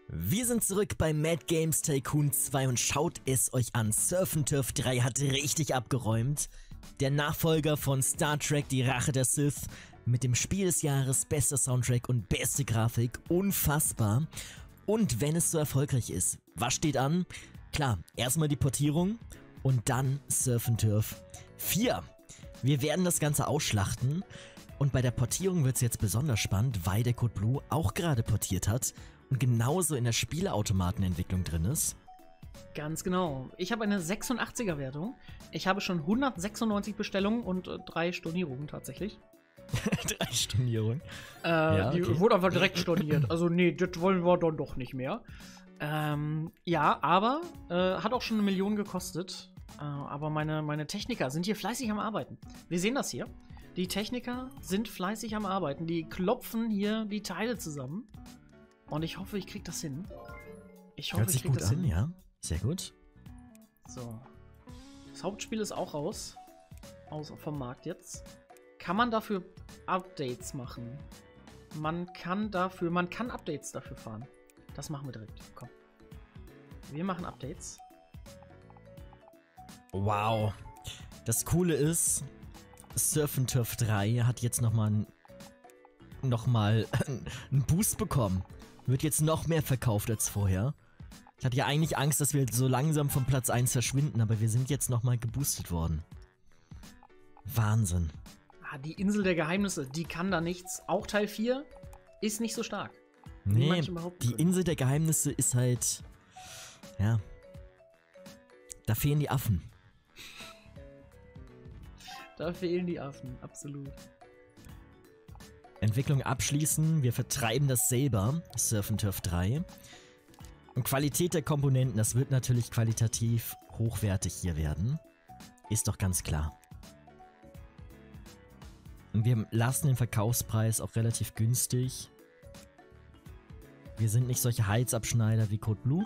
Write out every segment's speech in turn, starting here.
Wir sind zurück bei Mad Games Tycoon 2 und schaut es euch an. Surf and Turf 3 hat richtig abgeräumt. Der Nachfolger von Star Trek, die Rache der Sith, mit dem Spiel des Jahres, bester Soundtrack und beste Grafik. Unfassbar. Und wenn es so erfolgreich ist, was steht an? Klar, erstmal die Portierung und dann Surf and Turf 4. Wir werden das Ganze ausschlachten. Und bei der Portierung wird es jetzt besonders spannend, weil der Code Blue auch gerade portiert hat und genauso in der Spieleautomatenentwicklung drin ist. Ganz genau. Ich habe eine 86er Wertung. Ich habe schon 196 Bestellungen und 3 Stornierungen tatsächlich. 3 Stornierungen? Ja, okay. Die wurde einfach direkt storniert. Also nee, das wollen wir dann doch nicht mehr. Ja, aber hat auch schon 1 Million gekostet. Aber meine Techniker sind hier fleißig am Arbeiten. Wir sehen das hier. Die Techniker sind fleißig am Arbeiten. Die klopfen hier die Teile zusammen. Und ich hoffe, ich krieg das hin. Hört sich gut an, ja. Sehr gut. So. Das Hauptspiel ist auch raus. Vom Markt jetzt. Kann man dafür Updates machen? Man kann Updates dafür fahren. Das machen wir direkt. Komm. Wir machen Updates. Wow. Das Coole ist, Surf and Turf 3 hat jetzt nochmal einen Boost bekommen. Wird jetzt noch mehr verkauft als vorher. Ich hatte ja eigentlich Angst, dass wir so langsam von Platz 1 verschwinden, aber wir sind jetzt nochmal geboostet worden. Wahnsinn. Die Insel der Geheimnisse, die kann da nichts. Auch Teil 4 ist nicht so stark. Nee, die Insel der Geheimnisse ist halt, ja, da fehlen die Affen. Da fehlen die Affen, absolut. Entwicklung abschließen, wir vertreiben das selber, Surf and Turf 3. Und Qualität der Komponenten, das wird natürlich qualitativ hochwertig hier werden. Ist doch ganz klar. Und wir lassen den Verkaufspreis auch relativ günstig. Wir sind nicht solche Halsabschneider wie Code Blue.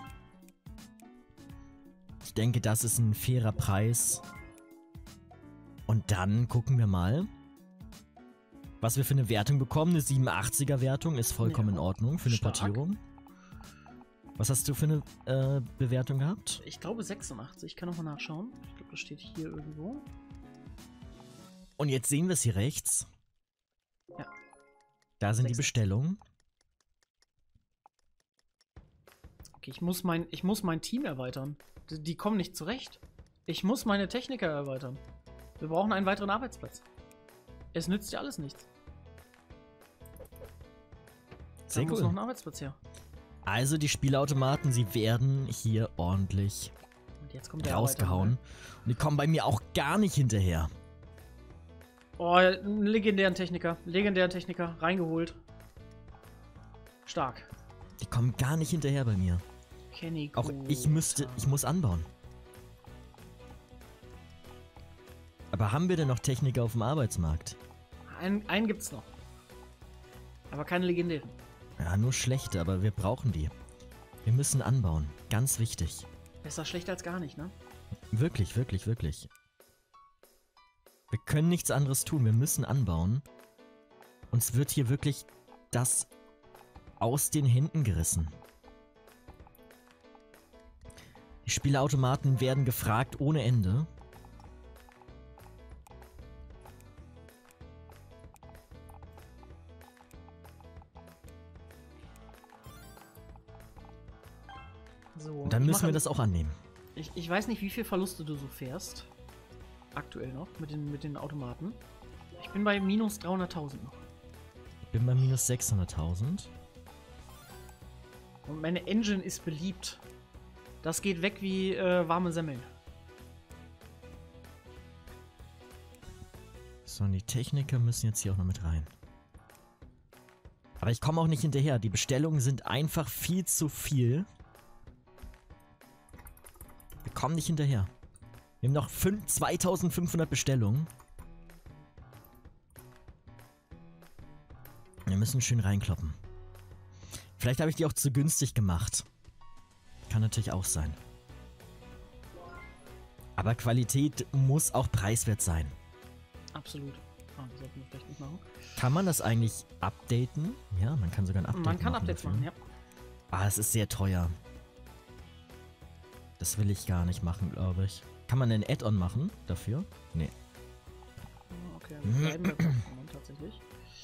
Ich denke, das ist ein fairer Preis. Und dann gucken wir mal, was wir für eine Wertung bekommen. Eine 87er Wertung ist vollkommen in Ordnung für eine Portierung. Was hast du für eine Bewertung gehabt? Ich glaube 86, ich kann nochmal nachschauen. Ich glaube, das steht hier irgendwo. Und jetzt sehen wir es hier rechts. Ja. Da sind die Bestellungen. Okay, ich muss mein Team erweitern. Die kommen nicht zurecht. Ich muss meine Techniker erweitern. Wir brauchen einen weiteren Arbeitsplatz. Es nützt ja alles nichts. Sehr cool. Muss noch ein Arbeitsplatz her. Also die Spielautomaten, sie werden hier ordentlich rausgehauen. Und die kommen bei mir auch gar nicht hinterher. Oh, einen legendären Techniker. Reingeholt. Stark. Die kommen gar nicht hinterher bei mir. Kenny auch ich muss anbauen. Aber haben wir denn noch Techniker auf dem Arbeitsmarkt? Einen gibt's noch. Aber keine legendären. Ja, nur schlechte, aber wir brauchen die. Wir müssen anbauen. Ganz wichtig. Besser schlecht als gar nicht, ne? Wirklich, wirklich, wirklich. Wir können nichts anderes tun. Wir müssen anbauen. Uns wird hier wirklich das aus den Händen gerissen. Die Spielautomaten werden gefragt ohne Ende. So, und dann müssen wir das auch annehmen. Ich weiß nicht, wie viel Verluste du so fährst. Aktuell noch mit den Automaten. Ich bin bei minus 300.000 noch. Ich bin bei minus 600.000. Und meine Engine ist beliebt. Das geht weg wie warme Semmeln. So, und die Techniker müssen jetzt hier auch noch mit rein. Aber ich komme auch nicht hinterher. Die Bestellungen sind einfach viel zu viel. Wir kommen nicht hinterher. Wir haben noch 2500 Bestellungen. Wir müssen schön reinkloppen. Vielleicht habe ich die auch zu günstig gemacht. Kann natürlich auch sein. Aber Qualität muss auch preiswert sein. Absolut. Das sollten wir vielleicht nicht machen. Kann man das eigentlich updaten? Ja, man kann sogar ein Update machen. Man kann Updates machen, ja. Ah, es ist sehr teuer. Das will ich gar nicht machen, glaube ich. Kann man ein Add-on machen dafür? Nee. Okay, wir bleiben bei Plattformen tatsächlich.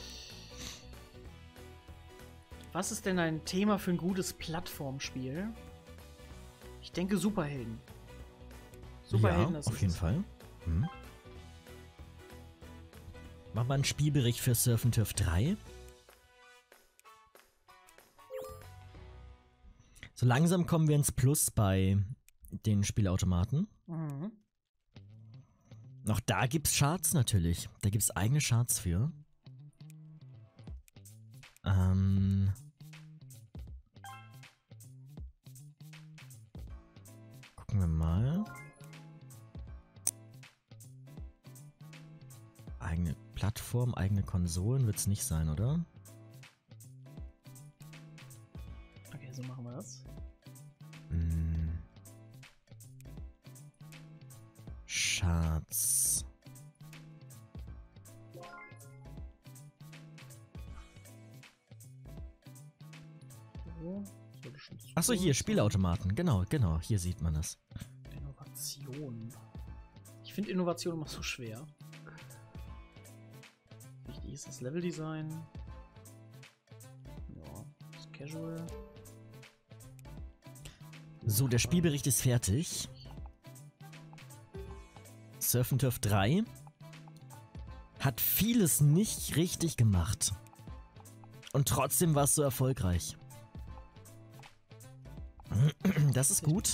Was ist denn ein Thema für ein gutes Plattformspiel? Ich denke Superhelden. Superhelden, ja, das auf jeden Fall. Hm. Mach mal einen Spielbericht für Surf and Turf 3. So langsam kommen wir ins Plus bei den Spielautomaten. Mhm. Auch da gibt's Charts natürlich. Da gibt's eigene Charts für. Gucken wir mal. Eigene Plattform, eigene Konsolen wird's nicht sein, oder? Okay, so machen wir das. Charts. Achso, hier, Spielautomaten. Genau, hier sieht man das. Innovation. Ich finde Innovation immer so schwer. Wichtig ist das Leveldesign. Ja, das Casual. So, der Spielbericht ist fertig. Surf and Turf 3 hat vieles nicht richtig gemacht. Und trotzdem war es so erfolgreich. Das ist gut.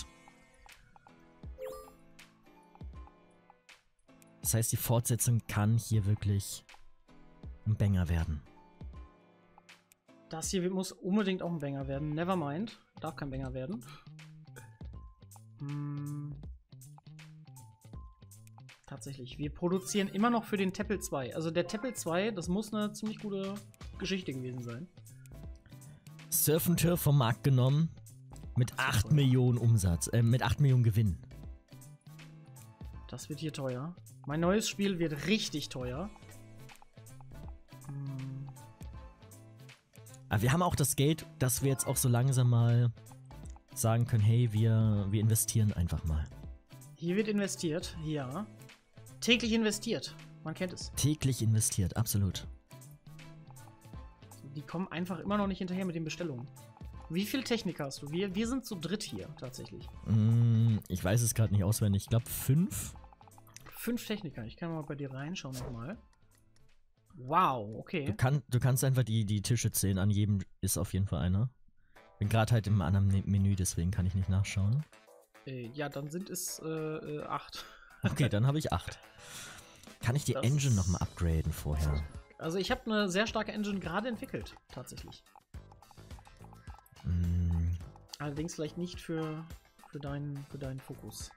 Das heißt, die Fortsetzung kann hier wirklich ein Banger werden. Das hier muss unbedingt auch ein Banger werden. Nevermind. Darf kein Banger werden. Tatsächlich. Wir produzieren immer noch für den Teppel 2. Also der Teppel 2, das muss eine ziemlich gute Geschichte gewesen sein. Surf and Turf vom Markt genommen. Mit 8 Millionen Umsatz. Mit 8 Millionen Gewinn. Das wird hier teuer. Mein neues Spiel wird richtig teuer. Aber wir haben auch das Geld, dass wir jetzt auch so langsam mal sagen können, hey, wir investieren einfach mal. Hier wird investiert, ja. Täglich investiert. Man kennt es. Täglich investiert, absolut. Die kommen einfach immer noch nicht hinterher mit den Bestellungen. Wie viel Techniker hast du? Wir sind zu dritt hier, tatsächlich. Ich weiß es gerade nicht auswendig. Ich glaube 5. 5 Techniker. Ich kann mal bei dir reinschauen nochmal. Wow, okay. Du kannst einfach die Tische zählen. An jedem ist auf jeden Fall einer. Bin gerade halt im anderen Menü, deswegen kann ich nicht nachschauen. Ja, dann sind es 8. Okay, dann habe ich 8. Kann ich die Engine nochmal upgraden vorher? Also ich habe eine sehr starke Engine gerade entwickelt, tatsächlich. Allerdings vielleicht nicht für deinen Fokus.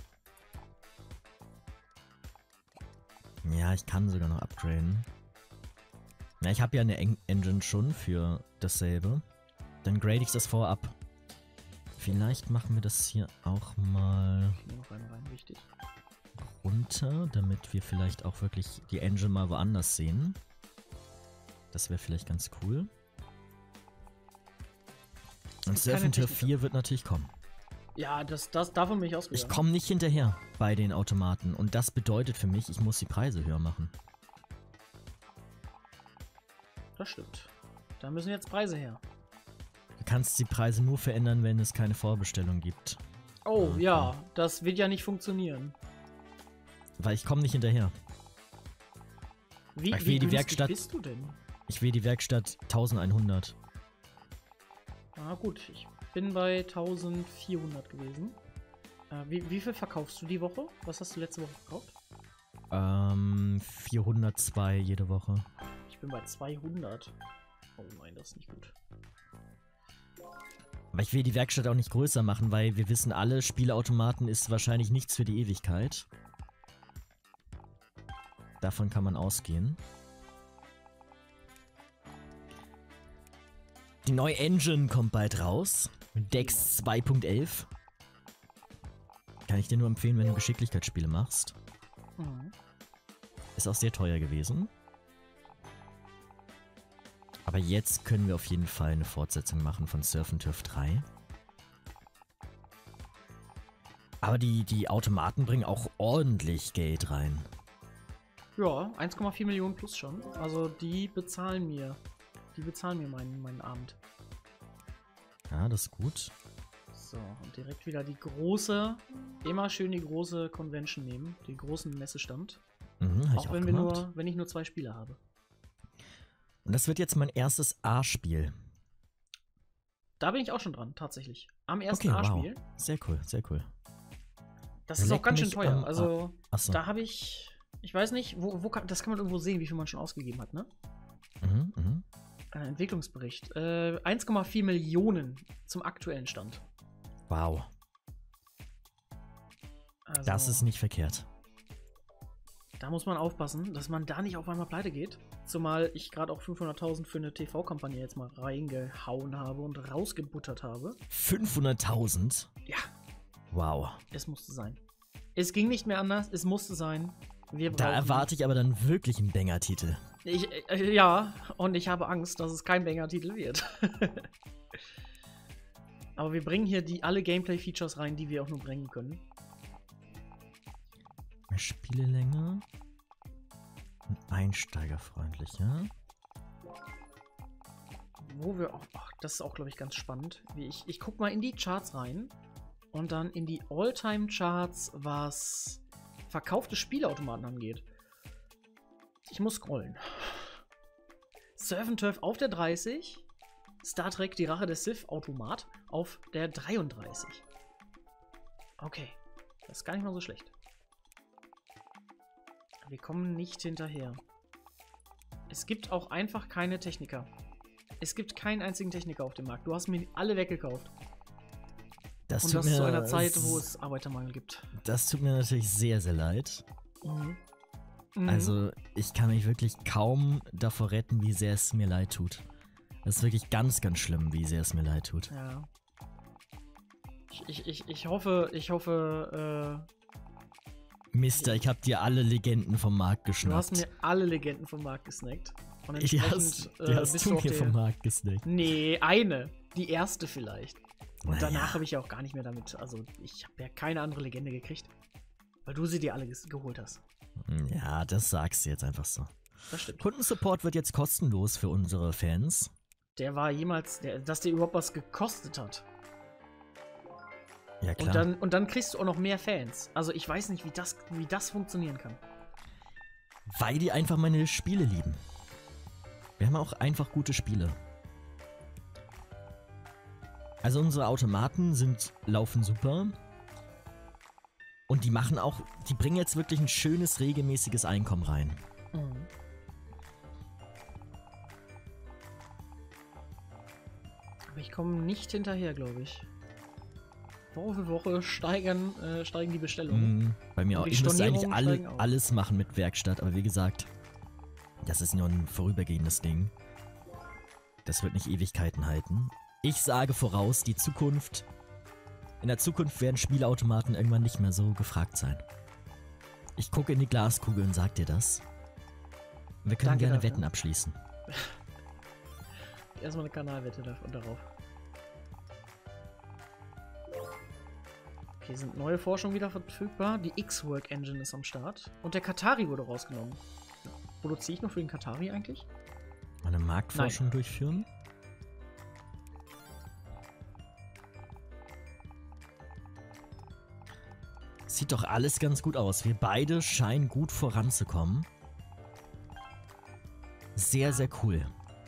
Ja, ich kann sogar noch upgraden. Ja, ich habe ja eine Engine schon für dasselbe. Dann grade ich das vorab. Vielleicht machen wir das hier auch mal wichtig. runter, damit wir vielleicht auch wirklich die Engine mal woanders sehen. Das wäre vielleicht ganz cool. Und Surf and Turf 4 wird natürlich kommen. Ja, davon bin ich ausgegangen. Ich komme nicht hinterher bei den Automaten. Und das bedeutet für mich, ich muss die Preise höher machen. Das stimmt. Da müssen jetzt Preise her. Du kannst die Preise nur verändern, wenn es keine Vorbestellung gibt. Oh, okay. Ja, das wird ja nicht funktionieren. Weil ich komme nicht hinterher. Wie die Werkstatt, bist du denn? Ich will die Werkstatt 1100. Ah gut, ich bin bei 1400 gewesen. Wie viel verkaufst du die Woche? Was hast du letzte Woche verkauft? 402 jede Woche. Ich bin bei 200. Oh nein, das ist nicht gut. Aber ich will die Werkstatt auch nicht größer machen, weil wir wissen alle, Spieleautomaten ist wahrscheinlich nichts für die Ewigkeit. Davon kann man ausgehen. Die neue Engine kommt bald raus. Dex 2.11. Kann ich dir nur empfehlen, wenn du Geschicklichkeitsspiele machst. Ist auch sehr teuer gewesen. Aber jetzt können wir auf jeden Fall eine Fortsetzung machen von Surf and Turf 3. Aber die Automaten bringen auch ordentlich Geld rein. Ja, 1,4 Millionen plus schon. Also die bezahlen mir. Die bezahlen mir meinen Abend. Ja, das ist gut. So, und direkt wieder die große, immer schön die große Convention nehmen. Den großen Messestand. Mhm, auch wenn ich nur 2 Spiele habe. Und das wird jetzt mein erstes A-Spiel. Da bin ich auch schon dran, tatsächlich. Am ersten A-Spiel. Wow. Sehr cool, sehr cool. Das ist auch ganz schön teuer. Also, Achso. da habe ich weiß nicht, das kann man irgendwo sehen, wie viel man schon ausgegeben hat, ne? Entwicklungsbericht. 1,4 Millionen zum aktuellen Stand. Wow. Also, das ist nicht verkehrt. Da muss man aufpassen, dass man da nicht auf einmal pleite geht. Zumal ich gerade auch 500.000 für eine TV-Kampagne jetzt mal reingehauen habe und rausgebuttert habe. 500.000? Ja. Wow. Es musste sein. Es ging nicht mehr anders, es musste sein. Da erwarte ich aber dann wirklich einen Banger-Titel. Ja, und ich habe Angst, dass es kein Banger-Titel wird. Aber wir bringen hier alle Gameplay-Features rein, die wir auch nur bringen können. Mehr Spielelänge. Und einsteigerfreundlicher. Wo wir auch, das ist auch, glaube ich, ganz spannend. Ich guck mal in die Charts rein und dann in die All-Time-Charts, was verkaufte Spielautomaten angeht. Ich muss scrollen. Surf and Turf auf der 30. Star Trek, die Rache der Sith Automat auf der 33. Okay, das ist gar nicht mal so schlecht. Wir kommen nicht hinterher. Es gibt auch einfach keine Techniker. Es gibt keinen einzigen Techniker auf dem Markt. Du hast mir alle weggekauft. Das Und tut das mir zu einer Zeit, wo es Arbeitermangel gibt. Das tut mir natürlich sehr, sehr leid. Mhm. Also, ich kann mich wirklich kaum davor retten, wie sehr es mir leid tut. Das ist wirklich ganz, ganz schlimm, wie sehr es mir leid tut. Ja. Ich hoffe, Mister, ich hab dir alle Legenden vom Markt geschnappt. du hast mir alle Legenden vom Markt gesnackt. Und Die entsprechend hast du mir vom Markt gesnackt. Nee, eine. Die erste vielleicht. Und Naja. danach habe ich ja auch gar nicht mehr damit. Also, ich habe ja keine andere Legende gekriegt. Weil du sie dir alle geholt hast. Ja, das sagst du jetzt einfach so. Das stimmt. Kundensupport wird jetzt kostenlos für unsere Fans. Der war jemals, dass der überhaupt was gekostet hat. Ja, klar. Und dann kriegst du auch noch mehr Fans. Also, ich weiß nicht, wie das funktionieren kann. Weil die einfach meine Spiele lieben. Wir haben auch einfach gute Spiele. Also unsere Automaten laufen super. Und die bringen jetzt wirklich ein schönes, regelmäßiges Einkommen rein. Mhm. Aber ich komme nicht hinterher, glaube ich. Woche für Woche steigen die Bestellungen. Bei mir auch. Die Ich müsste eigentlich Stornierungen steigen auch. alles machen mit Werkstatt. Aber wie gesagt, das ist nur ein vorübergehendes Ding. Das wird nicht Ewigkeiten halten. Ich sage voraus, in der Zukunft werden Spielautomaten irgendwann nicht mehr so gefragt sein. Ich gucke in die Glaskugel und sag dir das. Wir können Danke gerne dafür. Wetten abschließen. Erstmal eine Kanalwette darauf. Okay, sind neue Forschungen wieder verfügbar. Die X-Work Engine ist am Start. Und der Katari wurde rausgenommen. Produziere ich noch für den Katari eigentlich? Mal eine Marktforschung durchführen? Sieht doch alles ganz gut aus. Wir beide scheinen gut voranzukommen. Sehr, sehr cool.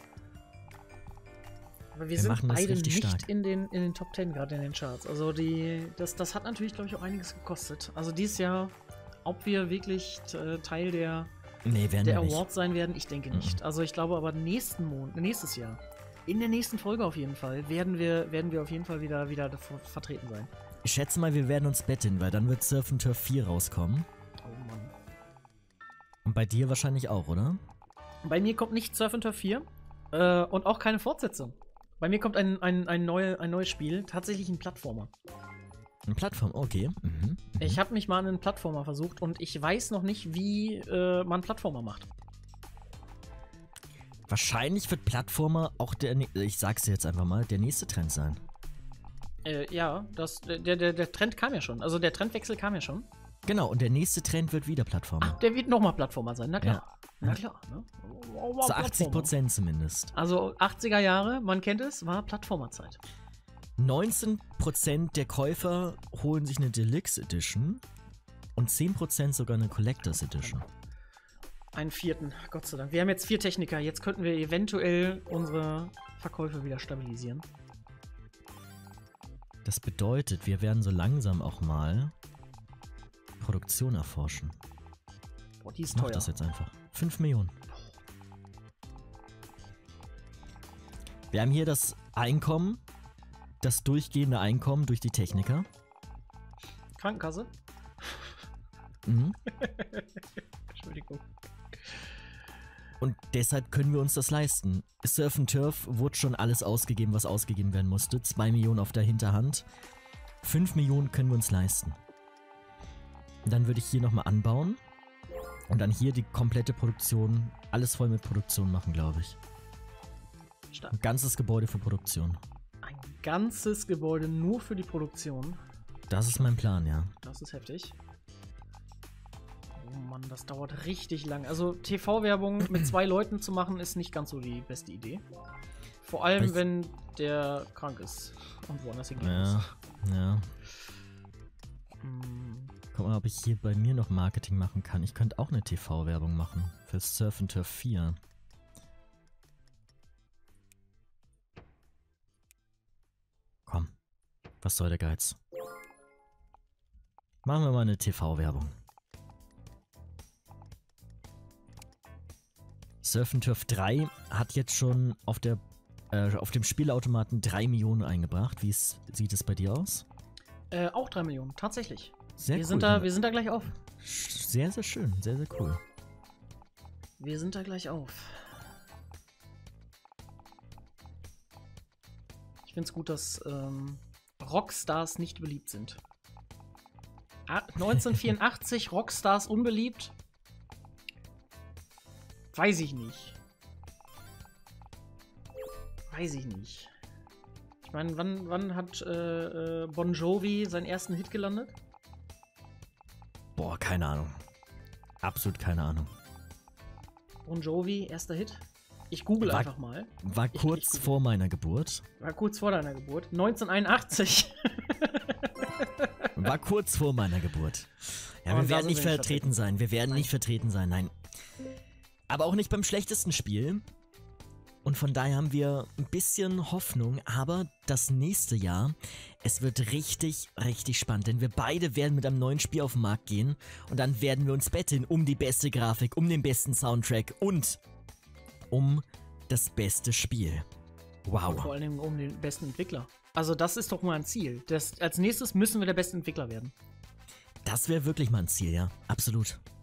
Aber wir Wir sind machen das beide richtig nicht stark. in den Top 10 gerade in den Charts. Also das hat natürlich, glaube ich, auch einiges gekostet. Also dieses Jahr, ob wir wirklich Teil der Nee, werden wir nicht. Awards sein werden, ich denke nicht. Also ich glaube aber nächstes Jahr, in der nächsten Folge auf jeden Fall, werden wir auf jeden Fall wieder vertreten sein. Ich schätze mal, wir werden uns betteln, weil dann wird Surf and Turf 4 rauskommen. Oh Mann. Und bei dir wahrscheinlich auch, oder? Bei mir kommt nicht Surf and Turf 4 und auch keine Fortsetzung. Bei mir kommt ein neues Spiel, tatsächlich ein Plattformer. Eine Plattform, okay. Ich habe mich mal an einen Plattformer versucht und ich weiß noch nicht, wie man Plattformer macht. Wahrscheinlich wird Plattformer auch ich sag's dir jetzt einfach mal, der nächste Trend sein. Ja, der Trend kam ja schon. Also der Trendwechsel kam ja schon. Genau, und der nächste Trend wird wieder Plattformer. Ach, der wird nochmal Plattformer sein, na klar. Ja. Na klar, ne? Zu 80% zumindest. Also 80er Jahre, man kennt es, war Plattformerzeit. 19% der Käufer holen sich eine Deluxe Edition und 10% sogar eine Collectors Edition. Einen vierten, Gott sei Dank. Wir haben jetzt 4 Techniker, jetzt könnten wir eventuell unsere Verkäufe wieder stabilisieren. Das bedeutet, wir werden so langsam auch mal Produktion erforschen. Boah, die ist Mach teuer. das jetzt einfach. 5 Millionen. Wir haben hier das Einkommen, das durchgehende Einkommen durch die Techniker. Krankenkasse? Mhm. Entschuldigung. Und deshalb können wir uns das leisten. Surf and Turf wurde schon alles ausgegeben, was ausgegeben werden musste. 2 Millionen auf der Hinterhand. 5 Millionen können wir uns leisten. Und dann würde ich hier nochmal anbauen. Und dann hier die komplette Produktion, alles voll mit Produktion machen, glaube ich. Stark. Ein ganzes Gebäude für Produktion. Ein ganzes Gebäude nur für die Produktion. Das ist mein Plan, ja. Das ist heftig. Oh Mann, das dauert richtig lang. Also TV-Werbung mit 2 Leuten zu machen, ist nicht ganz so die beste Idee. Vor allem, wenn der krank ist und woanders hingehen muss. Ja. Guck mal, ob ich hier bei mir noch Marketing machen kann. Ich könnte auch eine TV-Werbung machen für Surf and Turf 4. Komm, was soll der Geiz? Machen wir mal eine TV-Werbung. Surf and Turf 3 hat jetzt schon auf dem Spielautomaten 3 Millionen eingebracht. Wie sieht es bei dir aus? Auch 3 Millionen, tatsächlich. Sehr wir cool. Wir sind da gleich auf. Sehr, sehr schön. Sehr, sehr cool. Wir sind da gleich auf. Ich finde es gut, dass Rockstars nicht beliebt sind. 1984 Rockstars unbeliebt? Weiß ich nicht. Weiß ich nicht. Ich meine, wann hat Bon Jovi seinen ersten Hit gelandet? Boah, keine Ahnung. Absolut keine Ahnung. Bon Jovi, erster Hit? Ich google einfach mal. War kurz vor meiner Geburt. War kurz vor deiner Geburt. 1981. War kurz vor meiner Geburt. Ja, wir werden nicht vertreten sein. Wir werden nicht vertreten sein, nein. Aber auch nicht beim schlechtesten Spiel. Und von daher haben wir ein bisschen Hoffnung. Aber das nächste Jahr, es wird richtig, richtig spannend. Denn wir beide werden mit einem neuen Spiel auf den Markt gehen. Und dann werden wir uns betteln um die beste Grafik, um den besten Soundtrack und um das beste Spiel. Wow. Vor allem um den besten Entwickler. Also das ist doch mal ein Ziel. Als nächstes müssen wir der beste Entwickler werden. Das wäre wirklich mal ein Ziel, ja. Absolut.